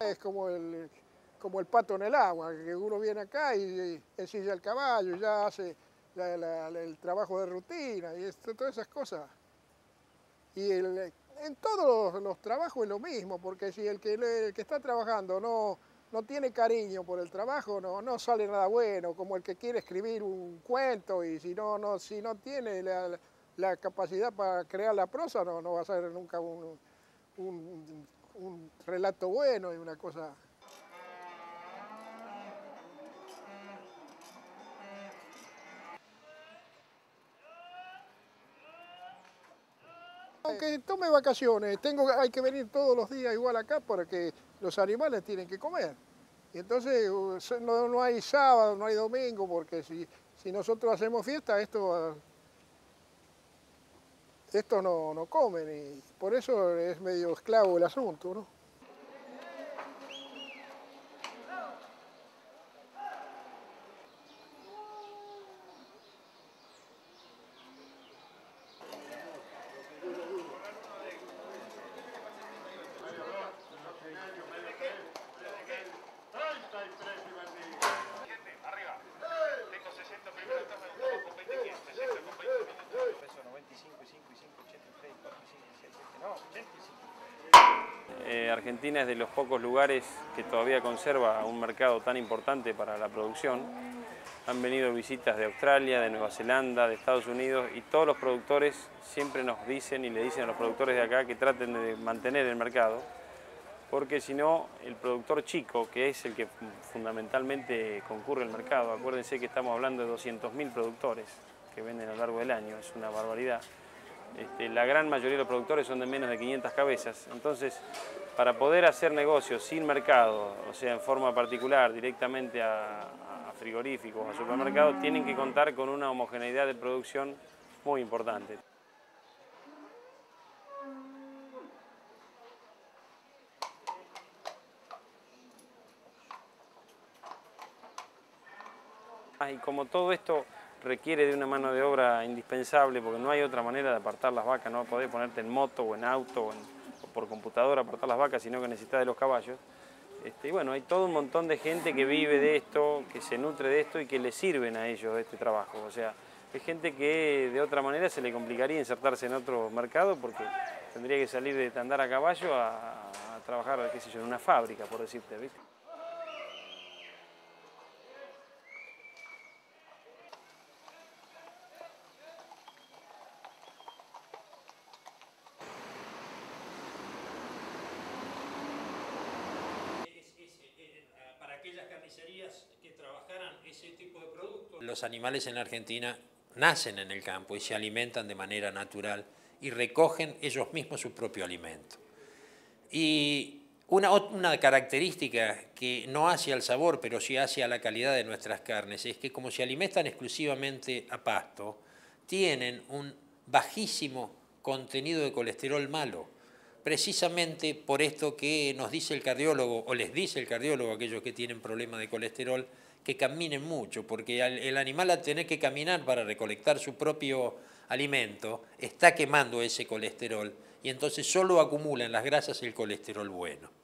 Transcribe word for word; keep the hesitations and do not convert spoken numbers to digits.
Es como el, como el pato en el agua, que uno viene acá y, y ensilla el caballo, ya hace la, la, la, el trabajo de rutina y esto, todas esas cosas. Y el, en todos los, los trabajos es lo mismo, porque si el que, el que está trabajando no, no tiene cariño por el trabajo, no, no sale nada bueno, como el que quiere escribir un cuento y si no, no, si no tiene la, la capacidad para crear la prosa, no, no va a ser nunca un, un, un relato bueno y una cosa. Aunque tome vacaciones, tengo, hay que venir todos los días igual acá porque los animales tienen que comer. Y entonces no, no hay sábado, no hay domingo, porque si, si nosotros hacemos fiesta, esto, esto no, no comen y por eso es medio esclavo el asunto, ¿no? Eh, Argentina es de los pocos lugares que todavía conserva un mercado tan importante para la producción. Han venido visitas de Australia, de Nueva Zelanda, de Estados Unidos y todos los productores siempre nos dicen y le dicen a los productores de acá que traten de mantener el mercado, porque si no, el productor chico, que es el que fundamentalmente concurre al mercado, acuérdense que estamos hablando de doscientos mil productores que venden a lo largo del año, es una barbaridad. Este, la gran mayoría de los productores son de menos de quinientas cabezas, entonces para poder hacer negocios sin mercado, o sea en forma particular, directamente a, a frigoríficos, a supermercados, tienen que contar con una homogeneidad de producción muy importante. Y como todo esto requiere de una mano de obra indispensable, porque no hay otra manera de apartar las vacas, no podés ponerte en moto o en auto o, en, o por computadora apartar las vacas, sino que necesitas de los caballos. Este, y bueno, hay todo un montón de gente que vive de esto, que se nutre de esto y que le sirven a ellos este trabajo. O sea, es gente que de otra manera se le complicaría insertarse en otro mercado porque tendría que salir de andar a caballo a, a trabajar, qué sé yo, en una fábrica, por decirte, ¿viste? Aquellas carnicerías que trabajaran ese tipo de productos. Los animales en Argentina nacen en el campo y se alimentan de manera natural y recogen ellos mismos su propio alimento. Y una, una característica que no hace al sabor, pero sí hace a la calidad de nuestras carnes, es que como se alimentan exclusivamente a pasto, tienen un bajísimo contenido de colesterol malo. Precisamente por esto que nos dice el cardiólogo, o les dice el cardiólogo a aquellos que tienen problemas de colesterol, que caminen mucho, porque el animal al tener que caminar para recolectar su propio alimento, está quemando ese colesterol y entonces solo acumula en las grasas el colesterol bueno.